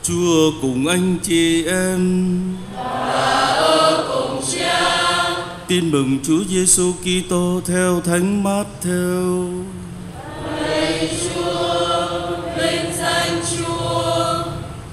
Chúa cùng anh chị em và ở cùng Cha. Tin mừng Chúa Giêsu Kitô theo Thánh Mát-thêu. Lạy Chúa, vinh danh Chúa.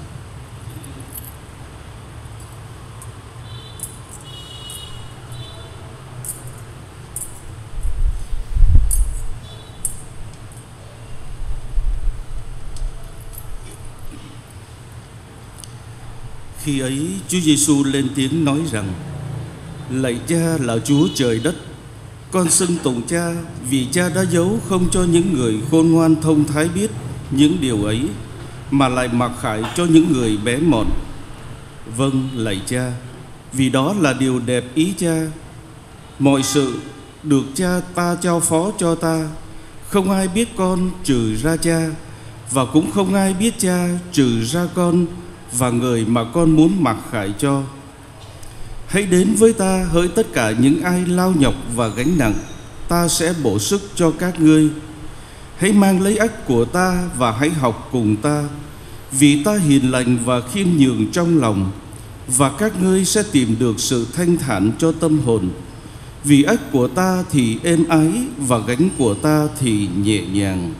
Khi ấy Chúa Giêsu lên tiếng nói rằng: Lạy Cha là Chúa trời đất, con xưng tụng Cha vì Cha đã giấu không cho những người khôn ngoan thông thái biết những điều ấy, mà lại mặc khải cho những người bé mọn. Vâng, lạy Cha, vì đó là điều đẹp ý Cha. Mọi sự được Cha ta giao phó cho ta, không ai biết con trừ ra Cha, và cũng không ai biết Cha trừ ra con và người mà con muốn mặc khải cho. Hãy đến với ta, hỡi tất cả những ai lao nhọc và gánh nặng, ta sẽ bổ sức cho các ngươi. Hãy mang lấy ách của ta và hãy học cùng ta, vì ta hiền lành và khiêm nhường trong lòng, và các ngươi sẽ tìm được sự thanh thản cho tâm hồn. Vì ách của ta thì êm ái và gánh của ta thì nhẹ nhàng.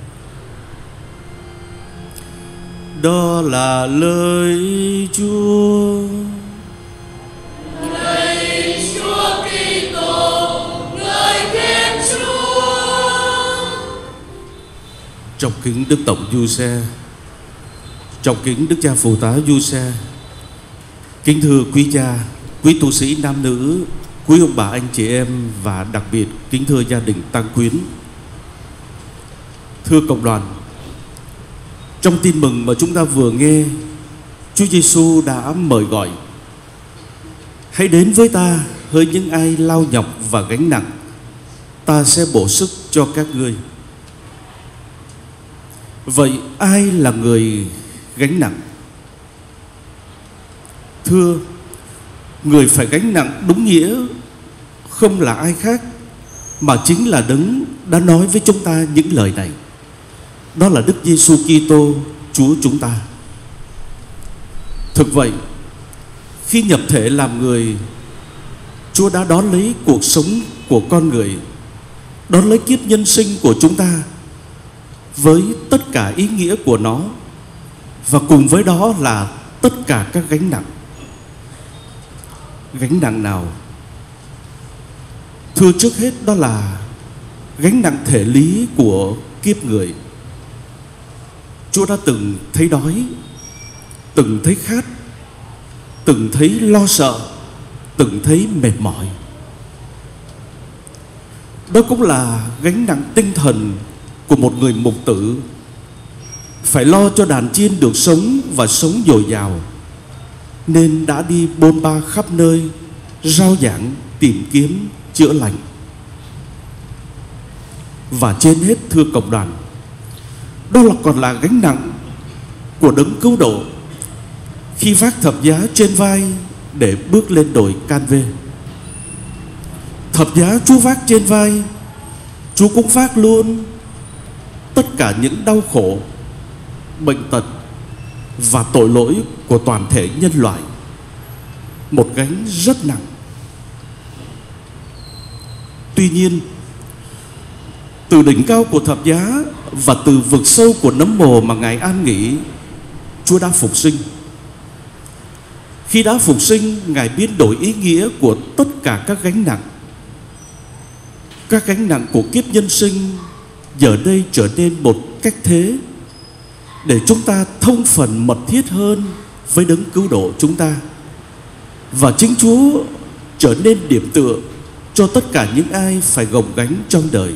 Đó là lời Chúa. Lạy Chúa Kitô, ngợi khen Chúa. Trong kính Đức Tổng Giuse, trong kính Đức Cha Phụ tá Giuse, kính thưa quý cha, quý tu sĩ nam nữ, quý ông bà anh chị em, và đặc biệt kính thưa gia đình tang quyến. Thưa cộng đoàn, trong tin mừng mà chúng ta vừa nghe, Chúa Giêsu đã mời gọi: hãy đến với ta, hỡi những ai lao nhọc và gánh nặng, ta sẽ bổ sức cho các ngươi. Vậy ai là người gánh nặng? Thưa, người phải gánh nặng đúng nghĩa không là ai khác, mà chính là Đấng đã nói với chúng ta những lời này. Đó là Đức Giêsu Kitô, Chúa chúng ta. Thực vậy, khi nhập thể làm người, Chúa đã đón lấy cuộc sống của con người, đón lấy kiếp nhân sinh của chúng ta với tất cả ý nghĩa của nó, và cùng với đó là tất cả các gánh nặng. Gánh nặng nào? Thưa, trước hết đó là gánh nặng thể lý của kiếp người. Chúa đã từng thấy đói, từng thấy khát, từng thấy lo sợ, từng thấy mệt mỏi. Đó cũng là gánh nặng tinh thần của một người mục tử, phải lo cho đàn chiên được sống và sống dồi dào, nên đã đi bôn ba khắp nơi, rao giảng tìm kiếm chữa lành. Và trên hết, thưa cộng đoàn, đó là còn là gánh nặng của Đấng cứu độ khi vác thập giá trên vai để bước lên đồi Can-vê. Thập giá Chúa vác trên vai, Chúa cũng vác luôn tất cả những đau khổ, bệnh tật và tội lỗi của toàn thể nhân loại. Một gánh rất nặng. Tuy nhiên, từ đỉnh cao của thập giá và từ vực sâu của nấm mồ mà Ngài an nghỉ, Chúa đã phục sinh. Khi đã phục sinh, Ngài biến đổi ý nghĩa của tất cả các gánh nặng. Các gánh nặng của kiếp nhân sinh giờ đây trở nên một cách thế để chúng ta thông phần mật thiết hơn với Đấng cứu độ chúng ta. Và chính Chúa trở nên điểm tựa cho tất cả những ai phải gồng gánh trong đời.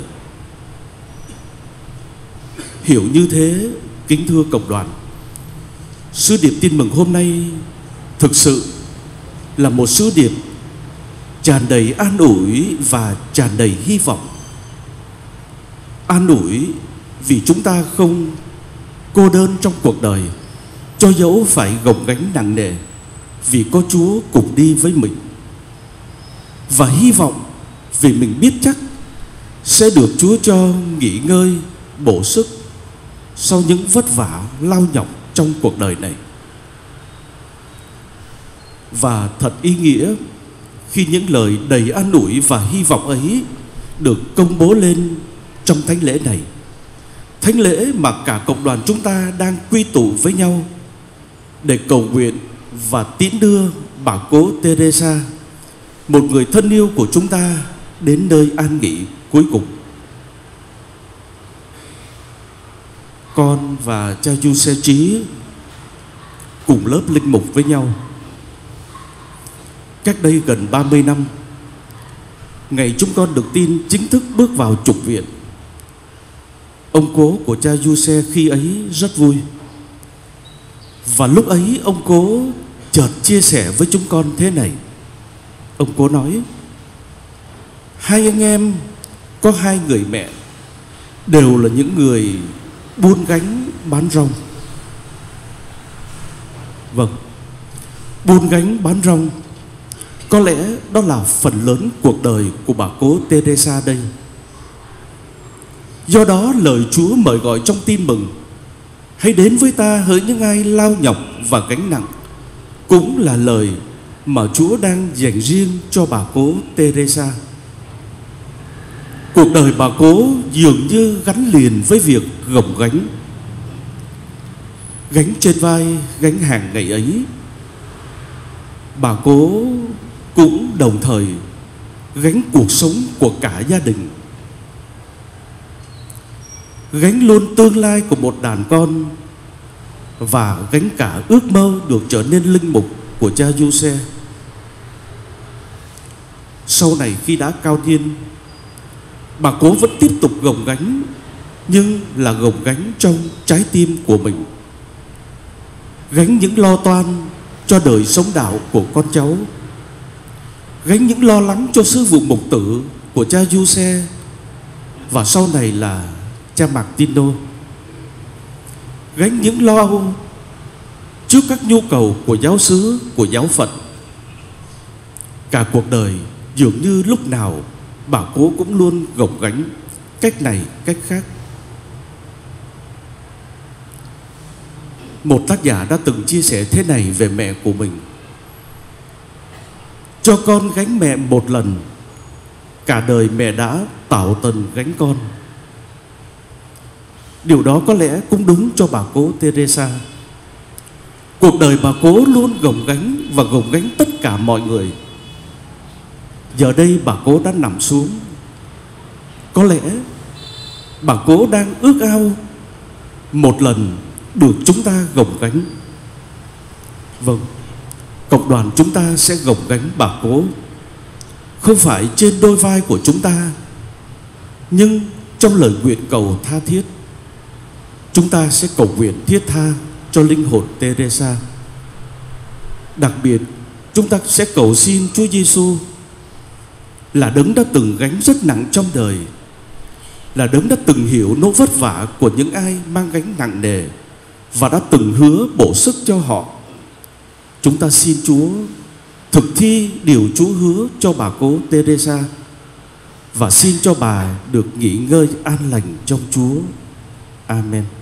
Hiểu như thế, kính thưa cộng đoàn, sứ điệp tin mừng hôm nay thực sự là một sứ điệp tràn đầy an ủi và tràn đầy hy vọng. An ủi vì chúng ta không cô đơn trong cuộc đời, cho dẫu phải gồng gánh nặng nề, vì có Chúa cùng đi với mình. Và hy vọng vì mình biết chắc sẽ được Chúa cho nghỉ ngơi, bổ sức sau những vất vả lao nhọc trong cuộc đời này. Và thật ý nghĩa khi những lời đầy an ủi và hy vọng ấy được công bố lên trong thánh lễ này. Thánh lễ mà cả cộng đoàn chúng ta đang quy tụ với nhau để cầu nguyện và tiễn đưa bà cố Teresa, một người thân yêu của chúng ta, đến nơi an nghỉ cuối cùng. Con và cha Giuse Trí cùng lớp linh mục với nhau. Cách đây gần 30 năm, ngày chúng con được tin chính thức bước vào trục viện, ông cố của cha Giuse khi ấy rất vui. Và lúc ấy ông cố chợt chia sẻ với chúng con thế này. Ông cố nói: hai anh em có hai người mẹ đều là những người buôn gánh bán rong. Vâng, buôn gánh bán rong, có lẽ đó là phần lớn cuộc đời của bà cố Teresa đây. Do đó lời Chúa mời gọi trong tin mừng: hãy đến với ta hỡi những ai lao nhọc và gánh nặng, cũng là lời mà Chúa đang dành riêng cho bà cố Teresa. Cuộc đời bà cố dường như gắn liền với việc gồng gánh. Gánh trên vai, gánh hàng ngày ấy, bà cố cũng đồng thời gánh cuộc sống của cả gia đình, gánh luôn tương lai của một đàn con, và gánh cả ước mơ được trở nên linh mục của cha Giuse. Sau này khi đã cao niên, bà cố vẫn tiếp tục gồng gánh, nhưng là gồng gánh trong trái tim của mình, gánh những lo toan cho đời sống đạo của con cháu, gánh những lo lắng cho sư vụ mục tử của cha Giuse và sau này là cha Martino, gánh những lo âu trước các nhu cầu của giáo xứ, của giáo phận. Cả cuộc đời dường như lúc nào bà cố cũng luôn gồng gánh, cách này cách khác. Một tác giả đã từng chia sẻ thế này về mẹ của mình: cho con gánh mẹ một lần, cả đời mẹ đã tạo tần gánh con. Điều đó có lẽ cũng đúng cho bà cố Teresa. Cuộc đời bà cố luôn gồng gánh và gồng gánh tất cả mọi người. Giờ đây bà cố đã nằm xuống. Có lẽ bà cố đang ước ao một lần được chúng ta gồng gánh. Vâng, cộng đoàn chúng ta sẽ gồng gánh bà cố, không phải trên đôi vai của chúng ta, nhưng trong lời nguyện cầu tha thiết, chúng ta sẽ cầu nguyện thiết tha cho linh hồn Teresa. Đặc biệt, chúng ta sẽ cầu xin Chúa Giêsu, là đấng đã từng gánh rất nặng trong đời, là đấng đã từng hiểu nỗi vất vả của những ai mang gánh nặng nề và đã từng hứa bổ sức cho họ. Chúng ta xin Chúa thực thi điều Chúa hứa cho bà cố Teresa và xin cho bà được nghỉ ngơi an lành trong Chúa. Amen.